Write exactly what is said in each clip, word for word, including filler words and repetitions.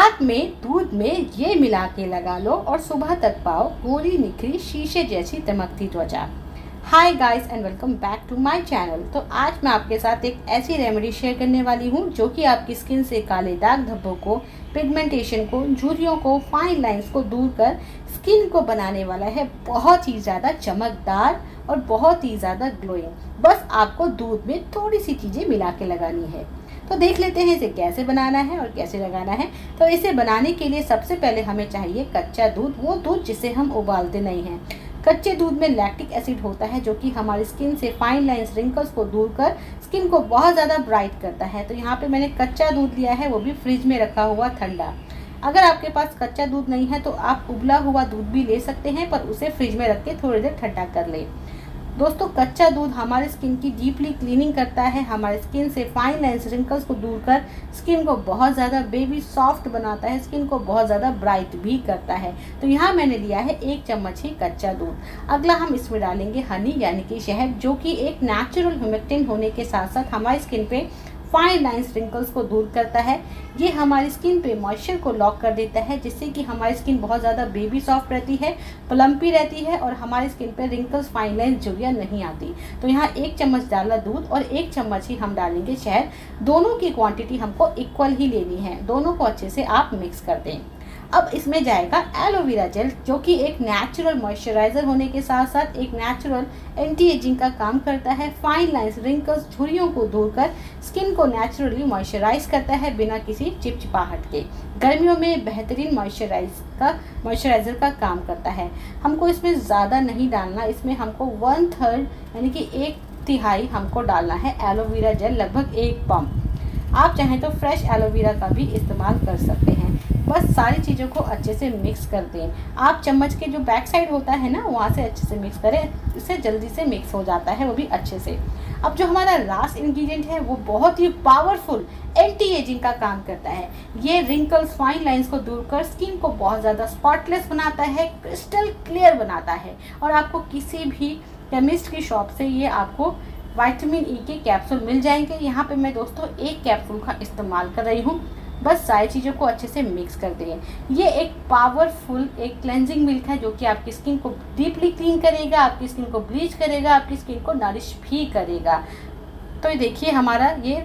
रात में दूध में ये मिला के लगा लो और सुबह तक पाओ गोरी निखरी शीशे जैसी चमकती त्वचा। Hi guys and welcome back to my channel. तो आज मैं आपके साथ एक ऐसी रेमेडी शेयर करने वाली हूँ जो कि आपकी स्किन से काले दाग धब्बों को, पिगमेंटेशन को, झुर्रियों को, फाइन लाइंस को दूर कर स्किन को बनाने वाला है बहुत ही ज़्यादा चमकदार और बहुत ही ज़्यादा ग्लोइंग। बस आपको दूध में थोड़ी सी चीज़ें मिला के लगानी है। तो देख लेते हैं इसे कैसे बनाना है और कैसे लगाना है। तो इसे बनाने के लिए सबसे पहले हमें चाहिए कच्चा दूध, वो दूध जिसे हम उबालते नहीं हैं। कच्चे दूध में लैक्टिक एसिड होता है जो कि हमारी स्किन से फाइन लाइंस, रिंकल्स को दूर कर स्किन को बहुत ज़्यादा ब्राइट करता है। तो यहाँ पे मैंने कच्चा दूध लिया है, वो भी फ्रिज में रखा हुआ ठंडा। अगर आपके पास कच्चा दूध नहीं है तो आप उबला हुआ दूध भी ले सकते हैं, पर उसे फ्रिज में रख के थोड़ी देर ठंडा कर लें। दोस्तों, कच्चा दूध हमारे स्किन की डीपली क्लीनिंग करता है, हमारे स्किन से फाइन लाइंस, रिंकल्स को दूर कर स्किन को बहुत ज़्यादा बेबी सॉफ्ट बनाता है, स्किन को बहुत ज़्यादा ब्राइट भी करता है। तो यहाँ मैंने लिया है एक चम्मच ही कच्चा दूध। अगला हम इसमें डालेंगे हनी यानी कि शहद, जो कि एक नेचुरल ह्यूमिक्टेंट होने के साथ साथ हमारी स्किन पे फाइन लाइंस, रिंकल्स को दूर करता है। ये हमारी स्किन पे मॉइस्चर को लॉक कर देता है, जिससे कि हमारी स्किन बहुत ज़्यादा बेबी सॉफ्ट रहती है, प्लम्पी रहती है और हमारी स्किन पे रिंकल्स, फाइन लाइंस, झुर्रियाँ नहीं आती। तो यहाँ एक चम्मच डाला दूध और एक चम्मच ही हम डालेंगे शहद। दोनों की क्वांटिटी हमको इक्वल ही लेनी है। दोनों को अच्छे से आप मिक्स कर दें। अब इसमें जाएगा एलोवेरा जेल, जो कि एक नेचुरल मॉइस्चराइजर होने के साथ साथ एक नेचुरल एंटी एजिंग का काम करता है। फाइन लाइंस, रिंकल्स, झुर्रियों को दूर कर स्किन को नेचुरली मॉइस्चराइज करता है बिना किसी चिपचिपाहट के। गर्मियों में बेहतरीन मॉइस्चराइज का मॉइस्चराइजर का काम करता है। हमको इसमें ज़्यादा नहीं डालना, इसमें हमको वन थर्ड यानी कि एक तिहाई हमको डालना है एलोवेरा जेल, लगभग एक पंप। आप चाहें तो फ्रेश एलोवेरा का भी इस्तेमाल कर सकते हैं। बस सारी चीज़ों को अच्छे से मिक्स कर दें। आप चम्मच के जो बैक साइड होता है ना, वहाँ से अच्छे से मिक्स करें, इससे जल्दी से मिक्स हो जाता है, वो भी अच्छे से। अब जो हमारा लास्ट इंग्रेडिएंट है वो बहुत ही पावरफुल एंटी एजिंग का काम करता है। ये रिंकल्स, फाइन लाइंस को दूर कर स्किन को बहुत ज़्यादा स्पॉटलेस बनाता है, क्रिस्टल क्लियर बनाता है। और आपको किसी भी केमिस्ट की शॉप से ये आपको विटामिन ई के कैप्सूल मिल जाएंगे। यहाँ पे मैं दोस्तों एक कैप्सूल का इस्तेमाल कर रही हूँ। बस सारी चीज़ों को अच्छे से मिक्स कर दें। ये एक पावरफुल एक क्लेंजिंग मिल्क है जो कि आपकी स्किन को डीपली क्लीन करेगा, आपकी स्किन को ब्लीच करेगा, आपकी स्किन को नरिश भी करेगा। तो ये देखिए हमारा ये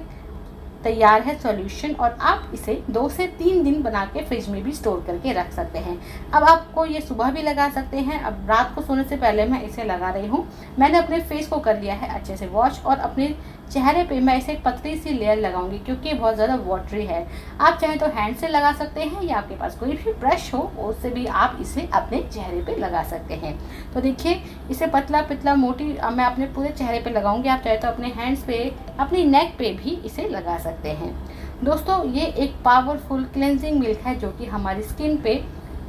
तैयार है सॉल्यूशन, और आप इसे दो से तीन दिन बना के फ्रिज में भी स्टोर करके रख सकते हैं। अब आपको ये सुबह भी लगा सकते हैं। अब रात को सोने से पहले मैं इसे लगा रही हूँ। मैंने अपने फेस को कर लिया है अच्छे से वॉश, और अपने चेहरे पे मैं इसे पतली सी लेयर लगाऊंगी क्योंकि ये बहुत ज़्यादा वाटरी है। आप चाहें तो हैंड से लगा सकते हैं या आपके पास कोई भी ब्रश हो उससे भी आप इसे अपने चेहरे पे लगा सकते हैं। तो देखिए इसे पतला पतला मोटी मैं अपने पूरे चेहरे पे लगाऊंगी। आप चाहे तो अपने हैंड्स पे, अपनी नेक पे भी इसे लगा सकते हैं। दोस्तों, ये एक पावरफुल क्लेंजिंग मिल्क है जो कि हमारी स्किन पे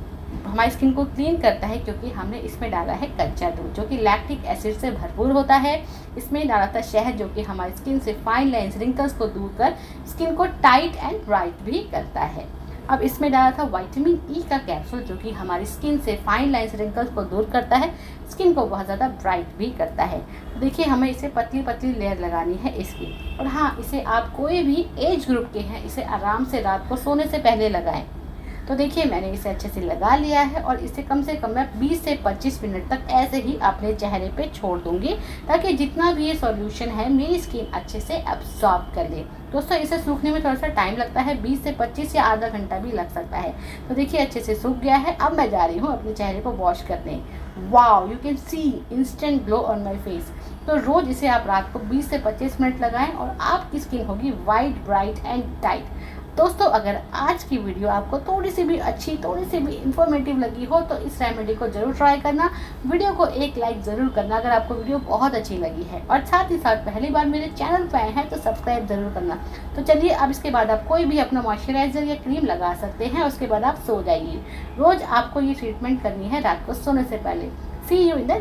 हमारी स्किन को क्लीन करता है, क्योंकि हमने इसमें डाला है कच्चा दूध जो कि लैक्टिक एसिड से भरपूर होता है। इसमें डाला था शहद जो कि हमारी स्किन से फाइन लाइंस, रिंकल्स को दूर कर स्किन को टाइट एंड ब्राइट भी करता है। अब इसमें डाला था विटामिन ई का कैप्सूल जो कि हमारी स्किन से फाइन लाइंस, रिंकल्स को दूर करता है, स्किन को बहुत ज़्यादा ब्राइट भी करता है। तो देखिए हमें इसे पतली पतली लेयर लगानी है इसकी। और हाँ, इसे आप कोई भी एज ग्रुप के हैं इसे आराम से रात को सोने से पहले लगाएं। तो देखिए मैंने इसे अच्छे से लगा लिया है और इसे कम से कम मैं बीस से पच्चीस मिनट तक ऐसे ही अपने चेहरे पे छोड़ दूंगी, ताकि जितना भी ये सॉल्यूशन है मेरी स्किन अच्छे से एब्सॉर्ब कर ले। दोस्तों, इसे सूखने में थोड़ा सा टाइम लगता है, बीस से पच्चीस या आधा घंटा भी लग सकता है। तो देखिए अच्छे से सूख गया है। अब मैं जा रही हूँ अपने चेहरे को वॉश करने। Wow, you can see instant glow on my face. तो रोज़ इसे आप रात को बीस से पच्चीस मिनट लगाएं और आपकी स्किन होगी वाइट, ब्राइट एंड टाइट। दोस्तों, अगर आज की वीडियो आपको थोड़ी सी भी अच्छी, थोड़ी सी भी इंफॉर्मेटिव लगी हो तो इस रेमेडी को जरूर ट्राई करना। वीडियो को एक लाइक ज़रूर करना अगर आपको वीडियो बहुत अच्छी लगी है, और साथ ही साथ पहली बार मेरे चैनल पर आए हैं तो सब्सक्राइब ज़रूर करना। तो चलिए, अब इसके बाद आप कोई भी अपना मॉइस्चराइजर या क्रीम लगा सकते हैं, उसके बाद आप सो जाइए। रोज़ आपको ये ट्रीटमेंट करनी है रात को सोने से पहले। सी यू इन द